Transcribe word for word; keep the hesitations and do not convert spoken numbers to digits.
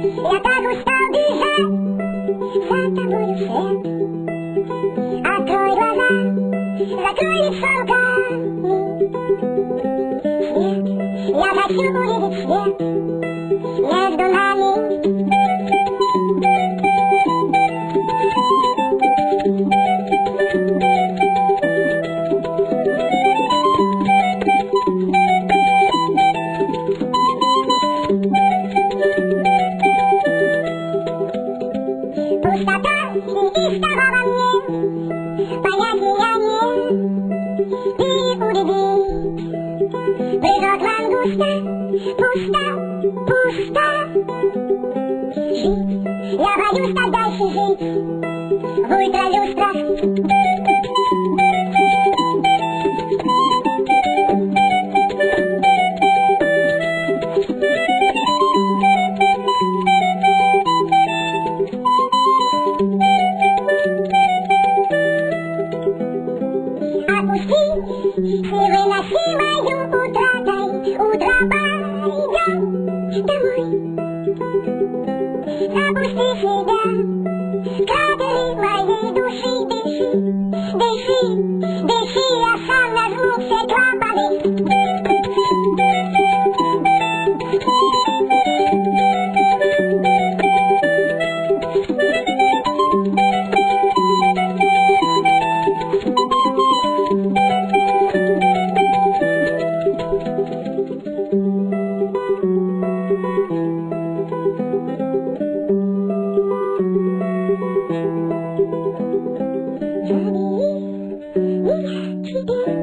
Я так устал бежать за тобою вслед. Открой глаза, закрой лицо руками. Свет, я хочу увидеть свет между нами. Пустота неистова во мне, понятия нет и убедить. Прыжок лангуста, пусто, пусто. Жить, я боюсь так дальше жить в ультралюстрах. Отпусти с невыносимою утратой, утро пойдем домой. Запусти себя в кратеры моей души, дыши, дыши, дыши, я сам нажму все клапаны. Забери меня к себе.